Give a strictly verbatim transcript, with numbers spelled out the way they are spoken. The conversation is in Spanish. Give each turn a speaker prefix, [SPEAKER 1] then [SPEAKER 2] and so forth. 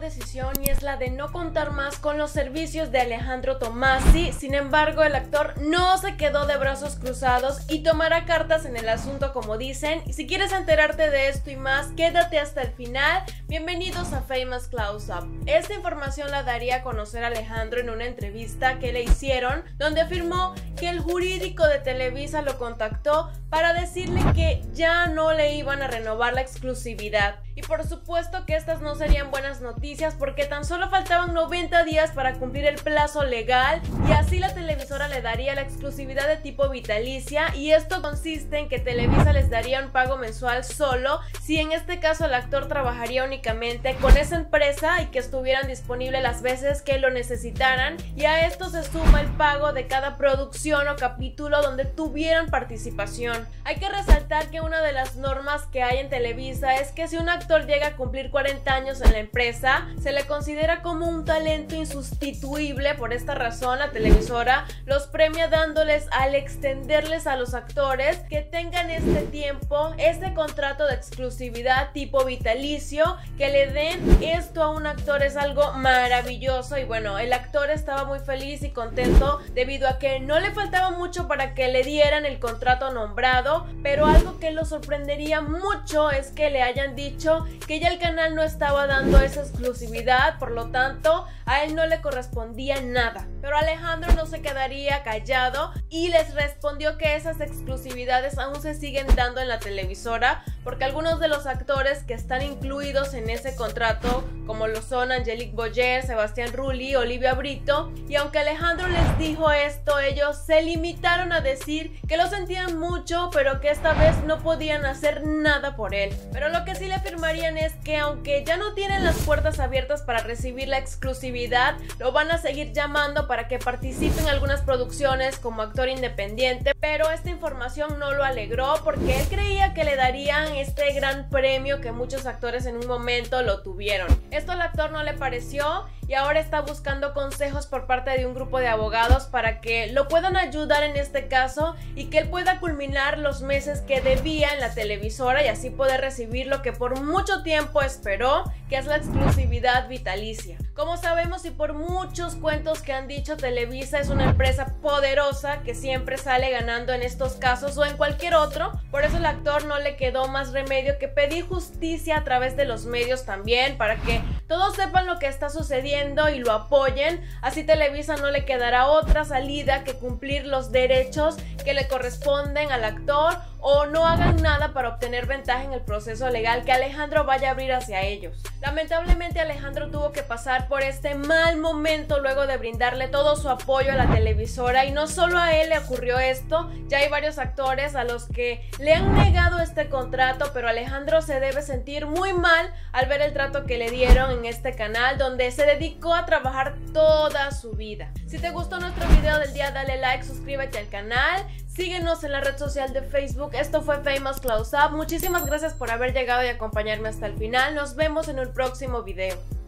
[SPEAKER 1] decisión y es la de no contar más con los servicios de Alejandro Tommasi. Sin embargo, el actor no se quedó de brazos cruzados y tomará cartas en el asunto, como dicen. Y si quieres enterarte de esto y más, quédate hasta el final. Bienvenidos a Famous Close Up. Esta información la daría a conocer Alejandro en una entrevista que le hicieron, donde afirmó que el jurídico de Televisa lo contactó para decirle que ya no le iban a renovar la exclusividad. Y por supuesto que estas no serían buenas noticias, porque tan solo faltaban noventa días para cumplir el plazo legal y así la televisora le daría la exclusividad de tipo vitalicia, y esto consiste en que Televisa les daría un pago mensual solo si en este caso el actor trabajaría únicamente con esa empresa y que estuvieran disponibles las veces que lo necesitaran, y a esto se suma el pago de cada producción o capítulo donde tuvieran participación. Hay que resaltar que una de las normas que hay en Televisa es que si un actor llega a cumplir cuarenta años en la empresa, se le considera como un talento insustituible. Por esta razón, la televisora los premia dándoles, al extenderles a los actores que tengan este tiempo, este contrato de exclusividad tipo vitalicio, que le den esto a un actor es algo maravilloso. Y bueno, el actor estaba muy feliz y contento debido a que no le faltaba mucho para que le dieran el contrato nombrado, pero algo que lo sorprendería mucho es que le hayan dicho que ya el canal no estaba dando esa exclusividad, por lo tanto a él no le correspondía nada. Pero Alejandro no se quedaría callado y les respondió que esas exclusividades aún se siguen dando en la televisora, porque algunos de los actores que están incluidos en ese contrato, como lo son Angelique Boyer, Sebastián Rulli, Olivia Brito, y aunque Alejandro les dijo esto, ellos se limitaron a decir que lo sentían mucho, pero que esta vez no podían hacer nada por él. Pero lo que sí le afirmarían es que aunque ya no tienen las puertas abiertas para recibir la exclusividad, lo van a seguir llamando para que participe en algunas producciones como actor independiente. Pero esta información no lo alegró, porque él creía que le darían este gran premio que muchos actores en un momento lo tuvieron. Esto al actor no le pareció y ahora está buscando consejos por parte de un grupo de abogados para que lo puedan ayudar en este caso y que él pueda culminar los meses que debía en la televisora y así poder recibir lo que por mucho tiempo esperó, que es la exclusividad vitalicia. Como sabemos y por muchos cuentos que han dicho, Televisa es una empresa poderosa que siempre sale ganando en estos casos o en cualquier otro. Por eso al actor no le quedó más remedio que pedir justicia a través de los medios también, para que todos sepan lo que está sucediendo y lo apoyen. Así Televisa no le quedará otra salida que cumplir los derechos que le corresponden al actor, o no hagan nada para obtener ventaja en el proceso legal que Alejandro vaya a abrir hacia ellos. Lamentablemente Alejandro tuvo que pasar por este mal momento luego de brindarle todo su apoyo a la televisora, y no solo a él le ocurrió esto, ya hay varios actores a los que le han negado este contrato, pero Alejandro se debe sentir muy mal al ver el trato que le dieron en este canal donde se dedicó a trabajar toda su vida. Si te gustó nuestro video del día, dale like, suscríbete al canal, síguenos en la red social de Facebook. Esto fue Famous Close Up. Muchísimas gracias por haber llegado y acompañarme hasta el final. Nos vemos en un próximo video.